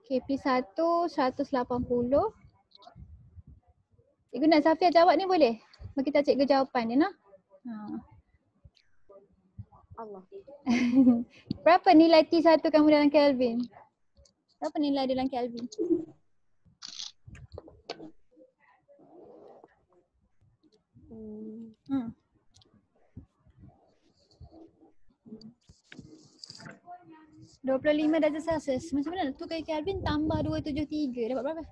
Okay, P1 180. Cikgu nak Safia jawab ni boleh? Bagi kita cikgu jawapan ni nah. Allah. Berapa nilai T1 kamu dalam Kelvin? Berapa nilai dalam Kelvin? Hmm. 25 darjah Celsius. Macam mana tu kali Kelvin tambah 273 dapat berapa?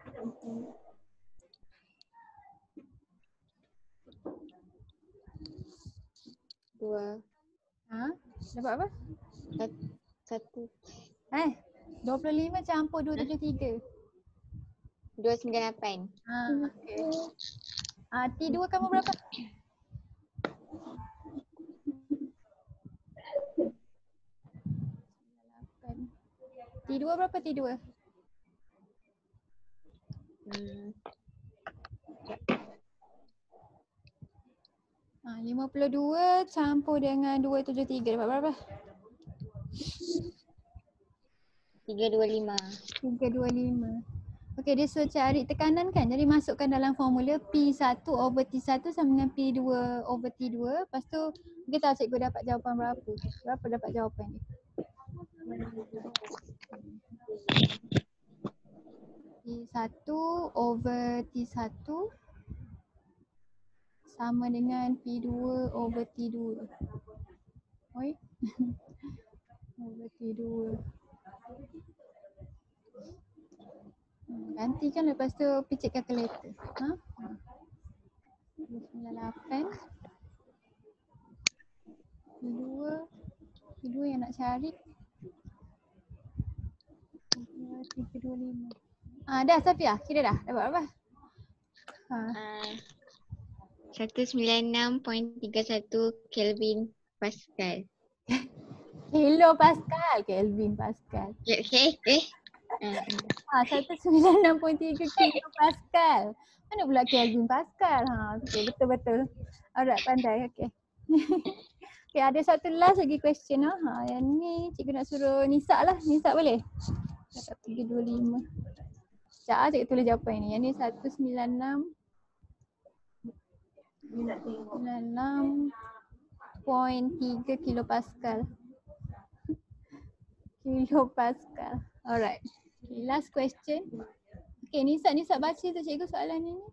Dapat apa? 1. 25 campur 273. 298. Okay. T2 kamu berapa? T2 berapa T2? 52 campur dengan 273 dapat berapa? 325. 325. Okey, dia suruh cari tekanan kan. Jadi masukkan dalam formula P1 over T1 sama dengan P2 over T2. Lepas tu kita tahu cikgu dapat jawapan berapa. Berapa dapat jawapan dia? P1 over T1 sama dengan P2 over T2. Oi. Over T2. Gantikan lepas tu picit calculator. 98. P2 yang nak cari. 325. Dah Safia, kira dah. Dapat berapa? 196.31 Kelvin Pascal. Kilo Pascal, Kelvin Pascal. 196.3 kilo Pascal. Mana pula Kelvin Pascal? Okay, betul-betul. Alright, pandai. Okay. Okay, ada satu last lagi question. Yang ni cikgu nak suruh Nisa lah. Nisa boleh? Dapat 325. Sekejap cikgu tulis jawapan ni. Yang ni 196.3 kilo Pascal. Kilo Pascal. Alright. Okay, last question. Okay, Nisa baca tu cikgu soalan ni.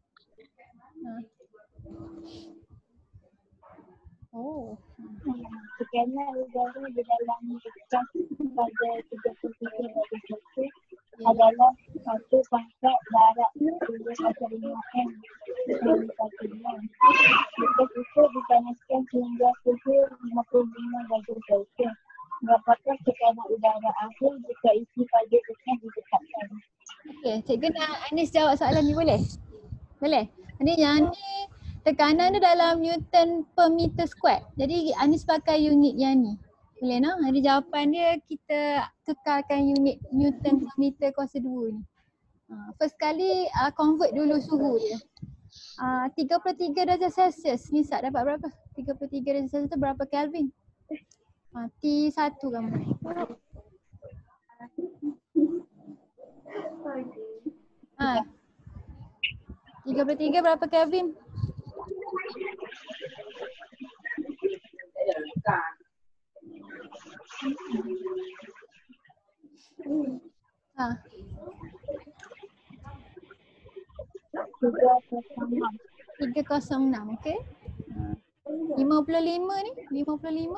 Oh. Tekanan udara di dalam gas pada 33 darjah Celsius adalah 1 pangkat darab 0,5 M per satu gram. Jika itu dipanaskan sehingga suhu 55 darjah Celsius, berapakah tekanan udara akhir jika isi pada tekan ditetapkan? Okay, cikgu nak Anis jawab soalan ni boleh? Boleh? Ini yang ni tekanan tu dalam Newton per meter square. Jadi Anis pakai unit yang ni. Boleh no? Jadi jawapan dia kita kekalkan unit Newton per meter kuasa 2 ni. First kali convert dulu suhu dia. 33 darjah Celsius. Nisa dapat berapa? 33 darjah Celsius tu berapa Kelvin? T1 kamu. 33 berapa Kelvin? Ha. 306, okey. 55 ni, 55.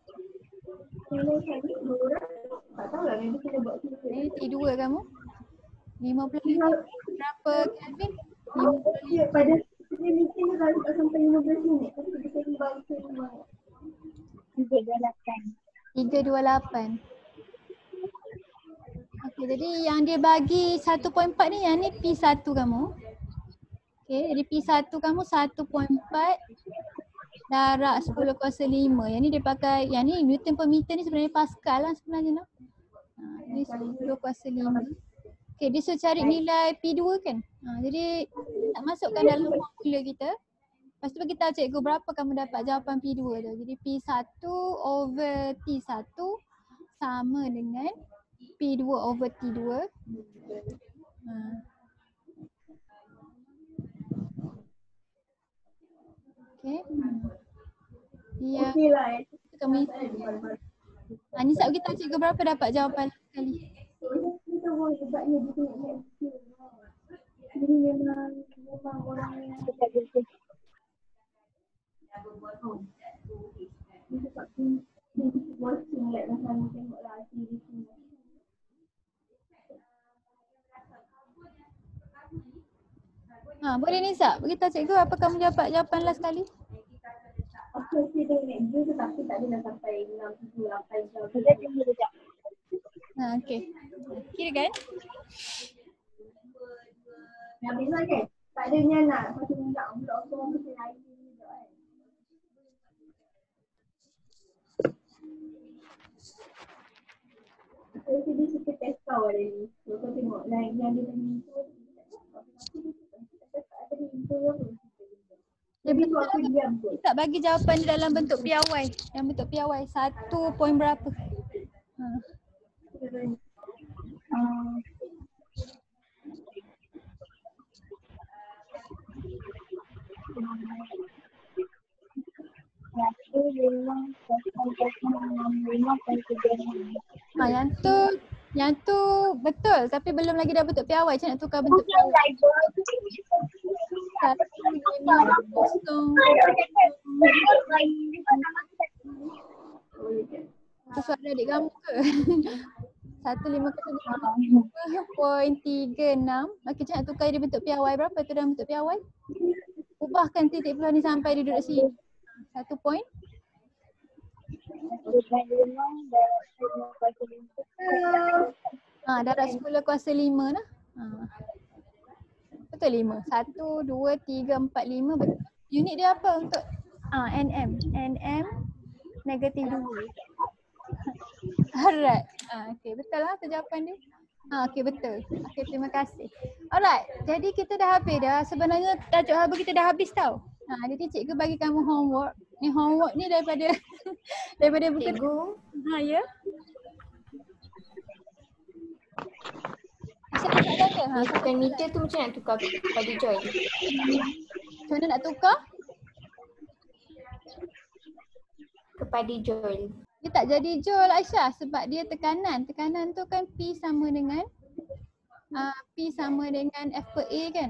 Ni T2 kamu. 55 berapa Kelvin? 55. Pada ni mungkin kalau sampai 15 minit tapi kita bagi 328. Okey, jadi yang dia bagi 1.4 ni, yang ni P1 kamu. Okey, jadi P1 kamu 1.4 darab 10 kuasa 5. Yang ni dia pakai, yang ni Newton per meter ni sebenarnya Pascal lah sebenarnya. Ni 10 kuasa 5. Okey, dia suruh cari nilai P2 kan. Jadi nak masukkan dalam formula kita. Lepas tu bagi tahu cikgu berapa kamu dapat jawapan P2 tu. Jadi P1 over T1 sama dengan P2 over T2. Okay. Ya. Kami. Nisa kita cikgu berapa dapat jawapan sekali? Jadi memang orang yang dekat gitu. Boleh Nisa, beritahu cikgu apa kamu dapat jawapan last kali? Aku rasa dia naik dua tetapi tak ada sampai 6, 7, 8 jam. Dia tinggi sekejap. Okey. Kira kan? Habis lah kan? Tak adanya nak. Lepas tu nak blok tu orang mesti lain juga kan. Aku rasa dia suka test kau ada ni. Kalau kau tengok yang dia tanya info tu. Tak ada info apa. Jadi tu aku diam tu. Tak bagi jawapan di dalam bentuk piawai. Yang bentuk piawai 1 point berapa? Yang tu betul tapi belum lagi dah bentuk piawai. Macam nak tukar bentuk piawai. 150. Itu soalan adik kamu ke? 150.36. Okey, macam nak tukar dia bentuk piawai. Berapa tu dalam bentuk piawai? Ubahkan titik peluh ni sampai dia duduk sini. 1 point. Darab 10 kuasa 5 lah. Betul 5. 1, 2, 3, 4, 5 betul. Unit dia apa untuk NM? NM negatif 2. Alright. Okay, betul lah tu jawapan dia. Okay, betul. Okay, terima kasih. Alright, jadi kita dah habis dah. Sebenarnya tajuk haba kita dah habis tau. Jadi cikgu bagi kamu homework. Ni homework ni daripada daripada buku. Cikgu. Ya. Bukan meter tu macam nak tukar pada join. Macam mana nak tukar? Kepada join. Dia tak jadi joule Aisyah sebab dia tekanan. Tekanan tu kan P sama dengan F per A kan.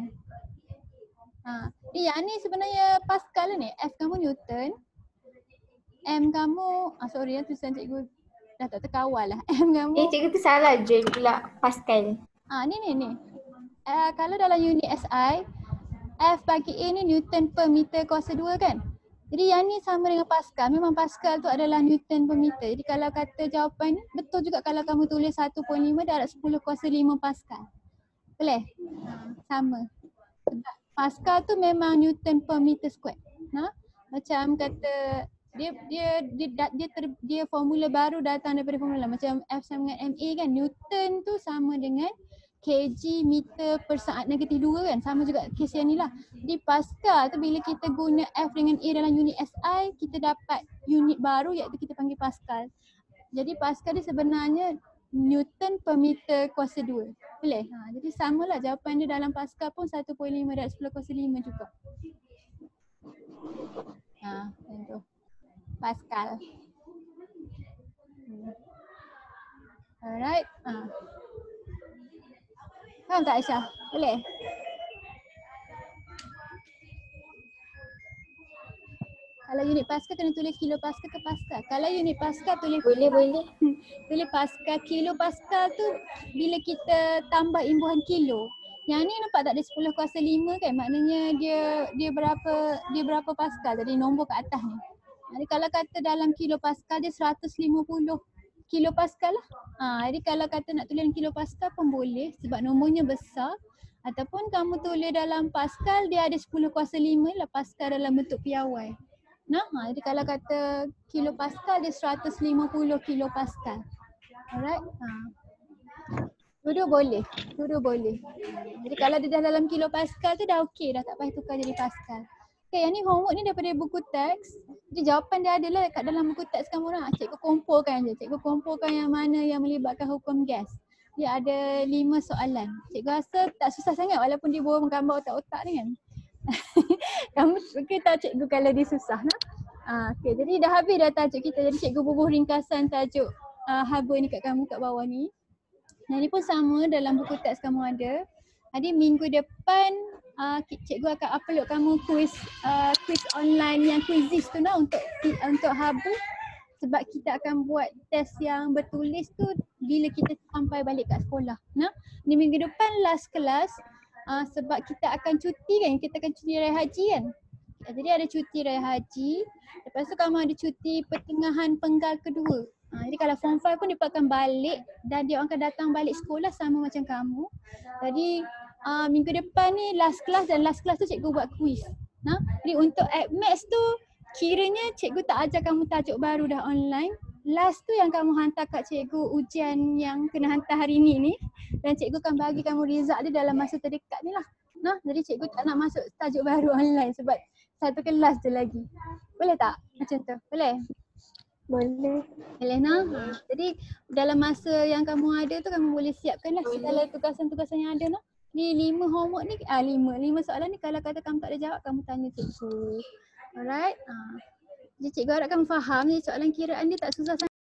Yang ni sebenarnya Pascal lah ni. F kamu Newton. M kamu, sorry tulisan cikgu dah tak terkawal lah. M kamu. Cikgu tu salah joule pula Pascal. Ni. Kalau dalam unit SI, F bagi A ni Newton per meter kuasa 2 kan. Jadi yang ni sama dengan Pascal. Memang Pascal tu adalah Newton per meter. Jadi kalau kata jawapan ni, betul juga kalau kamu tulis 1.5 darab 10 kuasa 5 Pascal. Boleh? Sama. Sebab Pascal tu memang Newton per meter square. Macam kata dia formula baru datang daripada formula macam F sama dengan MA kan. Newton tu sama dengan kg meter per saat negatif 2 kan. Sama juga kes yang ni lah. Jadi Pascal tu bila kita guna F dengan A dalam unit SI, kita dapat unit baru iaitu kita panggil Pascal. Jadi Pascal dia sebenarnya Newton per meter kuasa 2. Boleh? Jadi samalah jawapan dia dalam Pascal pun 1.5 darab 10 kuasa 5 juga. Macam tu. Pascal. Alright. Faham tak Aisyah? Boleh? Kalau unit Pascal kena tulis kilo Pascal ke Pascal. Kalau unit Pascal tulis Boleh. Tulis Pascal. Kilo Pascal tu bila kita tambah imbuhan kilo. Yang ni nampak tak ada 10 kuasa 5 kan? Maknanya dia berapa Pascal. Jadi nombor kat atas ni. Jadi kalau kata dalam kilo Pascal dia 150 kilo Pascal lah. Jadi kalau kata nak tulis kilo Pascal pun boleh sebab nombornya besar. Ataupun kamu tulis dalam Pascal dia ada 10 kuasa 5 lah Pascal dalam bentuk piawai. Jadi kalau kata kilo Pascal dia 150 kilo Pascal. Alright. Dua-dua boleh. Jadi kalau dia dah dalam kilo Pascal tu dah okey dah tak payah tukar jadi Pascal. Okay, yang ni homework ni daripada buku teks. Jadi jawapan dia adalah kat dalam buku teks kamu orang. Cikgu kumpulkan je. Cikgu kumpulkan yang mana yang melibatkan hukum gas. Dia ada 5 soalan. Cikgu rasa tak susah sangat walaupun dia bawa gambar otak-otak ni kan. Kamu okay tak cikgu kalau dia susah nak? Okay, jadi dah habis dah tajuk kita. Jadi cikgu bubuh ringkasan tajuk haba ni kat kamu kat bawah ni. Yang ni pun sama dalam buku teks kamu ada. Jadi minggu depan cikgu akan upload kamu quiz online yang quizzes tu nak untuk haba, sebab kita akan buat test yang bertulis tu bila kita sampai balik kat sekolah. Nah, di minggu depan last kelas sebab kita akan cuti kan, kita akan cuti raya haji kan. Jadi ada cuti raya haji, lepas tu kamu ada cuti pertengahan penggal kedua. Jadi kalau form 5 pun dia akan balik dan dia akan datang balik sekolah sama macam kamu. Jadi minggu depan ni last class dan last class tu cikgu buat quiz. Nah, jadi untuk AdMax tu kiranya cikgu tak ajar kamu tajuk baru dah online. Last tu yang kamu hantar kat cikgu ujian yang kena hantar hari ni dan cikgu akan bagi kamu result dia dalam masa terdekat ni lah. Nah, jadi cikgu tak nak masuk tajuk baru online sebab satu kelas je lagi. Boleh tak macam tu? Boleh? Boleh. Boleh nah. Jadi dalam masa yang kamu ada tu kamu boleh siapkanlah segala tugasan-tugasan yang ada nah. Ni 5 homework ni, 5 soalan ni kalau kata kamu tak ada jawab, kamu tanya cikgu. Alright. Jadi cikgu harap kamu faham ni soalan kiraan ni tak susah sangat.